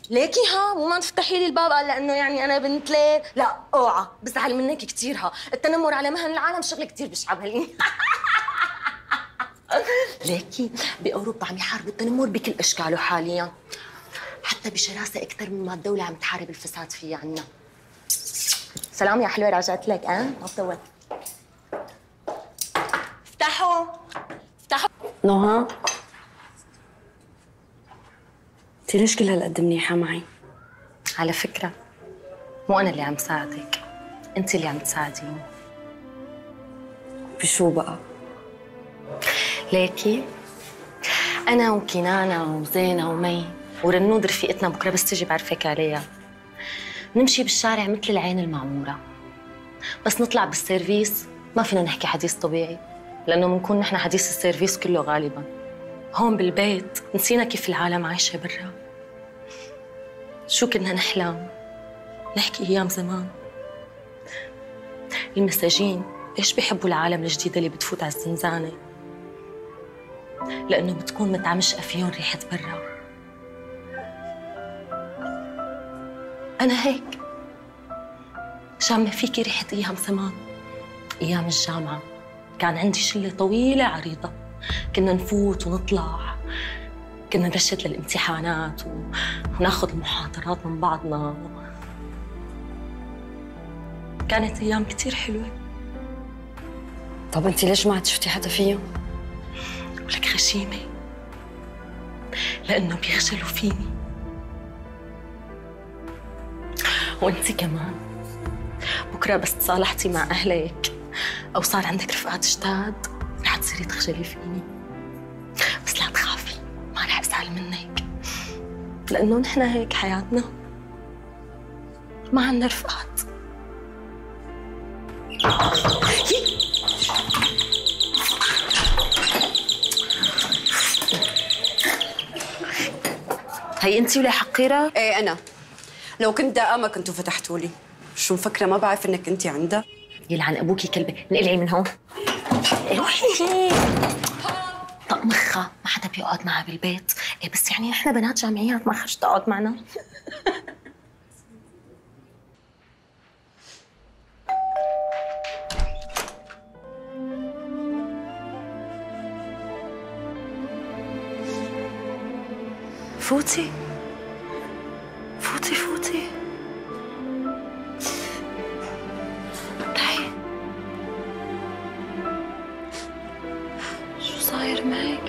ليكي ها مو ما تفتحي لي الباب قال لانه يعني انا بنت ليه؟ لا اوعى بزعل منك كثير ها، التنمر على مهن العالم شغله كثير بشعب هالين. ليكي باوروبا عم يحاربوا التنمر بكل اشكاله حاليا، حتى بشراسه اكثر مما الدوله عم تحارب الفساد فيها عنا. سلام يا حلوه رجعت لك ما بطول. افتحوا افتحوا. نهى انت ليش كل هالقد منيحة معي؟ على فكرة مو أنا اللي عم ساعدك، أنت اللي عم تساعديني. بشو بقى؟ ليكي أنا وكنانة وزينة ومي ورنود رفيقتنا بكرة بس تجي بعرفك عليها، نمشي بالشارع مثل العين المعمورة، بس نطلع بالسيرفيس ما فينا نحكي حديث طبيعي لأنه بنكون نحن حديث السيرفيس كله غالباً. هون بالبيت نسينا كيف العالم عايشة برا، شو كنا نحلم نحكي أيام زمان. المساجين ليش بيحبوا العالم الجديدة اللي بتفوت على الزنزانة؟ لأنه بتكون متعمشقة فيهم ريحة برا. أنا هيك شامة فيكي ريحة أيام زمان، أيام الجامعة كان عندي شلة طويلة عريضة، كنا نفوت ونطلع، كنا نرشد للامتحانات وناخذ المحاضرات من بعضنا. كانت أيام كتير حلوة. طب انت ليش ما عاد شفتي حدا فيهم؟ ولك غشيمة لأنه بيخجلوا فيني، وانتي كمان بكرة بس تصالحتي مع أهلك أو صار عندك رفقات جداد رح تصيري تخجلي فيني. بس لا تخافي ما رح أزعل منك لأنه نحن هيك حياتنا، ما عندنا رفقات. هي انتي ولا حقيرة؟ ايه انا. لو كنت دائما كنتوا فتحتوا لي. شو مفكرة ما بعرف انك انتي عندها؟ يلعن ابوكي كلبة، انقلعي من هون. روحي طق مخها، ما حدا بيقعد معها بالبيت. إيه بس يعني نحن بنات جامعيات ما خرجت تقعد معنا. فوتي فوتي فوتي. تعي. شو صاير معك؟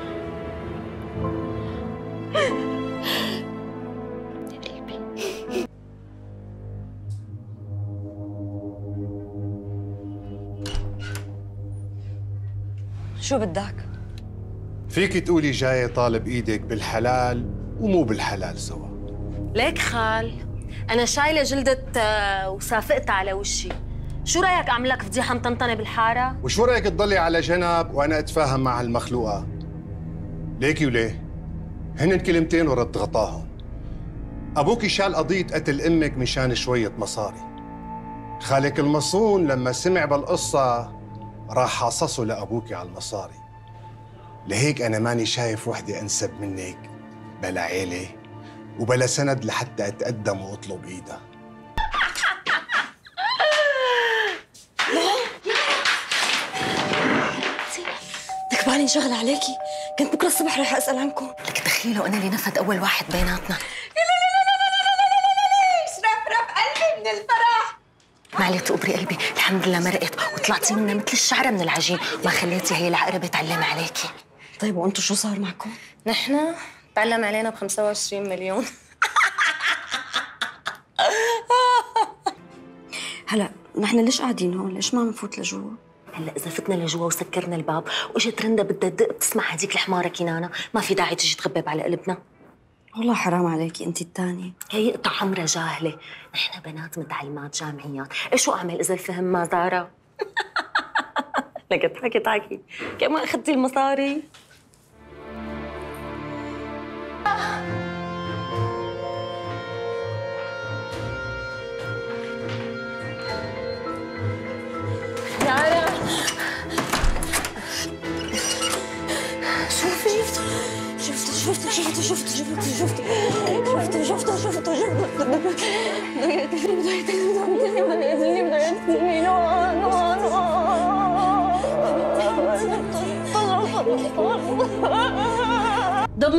شو بدك؟ فيكي تقولي جاية طالب ايدك بالحلال ومو بالحلال سوا. ليك خال، أنا شايلة جلدة وسافقتها على وشي، شو رأيك أعمل لك فضيحة مطنطنة بالحارة؟ وشو رأيك تضلي على جنب وأنا أتفاهم مع هالمخلوقة؟ ليكي وليه؟ هن كلمتين وردت غطاهم. أبوكي شال قضية قتل أمك مشان شوية مصاري. خالك المصون لما سمع بالقصة راح حاصصه لأبوكي على المصاري. لهيك أنا ماني شايف وحدة أنسب منك، بلا عيلة وبلا سند لحتى أتقدم وأطلب إيدها. بدك بالي انشغل عليكي، كنت بكره الصبح رح اسال عنكم. لك تخيلي لو أنا اللي نفد أول واحد بيناتنا. رفرف قلبي من الفرح. معلي تقبري قلبي، الحمد لله مرقت وطلعتي منا مثل الشعرة من العجين، ما خليتي هي العقربة تعلم عليكي. طيب وانتم شو صار معكم؟ نحن تعلم علينا ب 25 مليون. هلا نحن ليش قاعدين هون؟ ليش ما عم نفوت لجوا؟ هلا اذا فتنا لجوا وسكرنا الباب واجت رندا بدها تدق بتسمع هديك الحماره كنانه، ما في داعي تجي تغبب على قلبنا. والله حرام عليكي انت الثانيه. هي قطع عمرها جاهله، نحن بنات متعلمات جامعيات، ايش اعمل اذا الفهم ما زارها؟ لك اضحكي كمان اخذتي المصاري. يارا شوفي شفت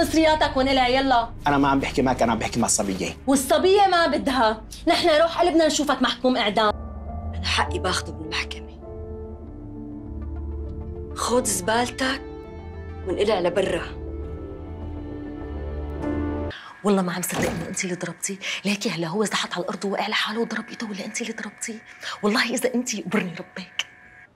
مصرياتك ونقلع يلا. انا ما عم بحكي معك، انا عم بحكي مع الصبيه. والصبيه ما بدها، نحن روح قلبنا نشوفك محكوم اعدام. أنا حقي باخده بالمحكمة. خذ زبالتك وانقلع لبرا. والله ما عم صدق انه انت اللي ضربتيه، ليكي هلا هو زحط على الارض ووقع لحاله وضرب ايده، ولا انت اللي ضربتيه؟ والله اذا انت قبرني ربك.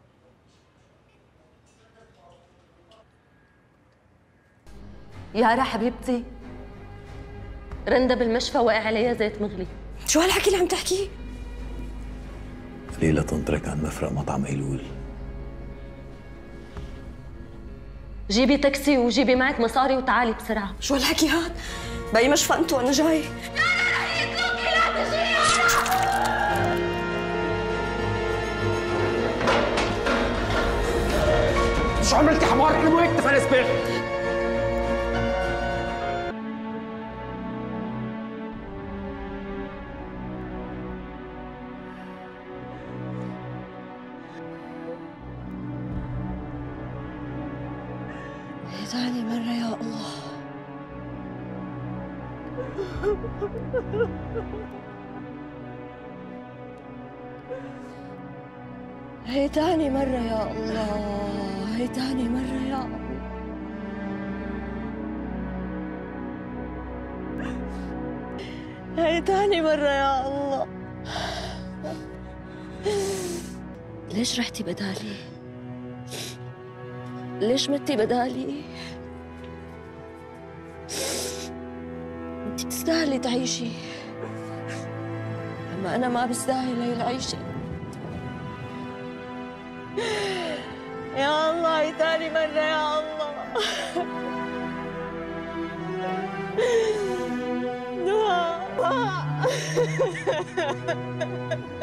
يارا حبيبتي، رندا بالمشفى وقع عليها زيت مغلي. شو هالحكي اللي عم تحكيه؟ ليلى تنطرك عن مفرق مطعم أيلول. جيبي تاكسي وجيبي معك مصاري وتعالي بسرعة. شو هالحكي هاد؟ باي مشفى انتو وانا جاي. شو عملتي حمار؟ حلو هيك تفلس بيه. ثاني مرة يا الله. هي تاني مرة يا الله، هي تاني مرة يا الله. هي تاني مرة يا الله. ليش رحتي بدالي؟ ليش متي بدالي؟ انت تستاهلي تعيشي، اما انا ما بستاهل هي العيشة. يا الله هي تاني مرة يا الله. دعاء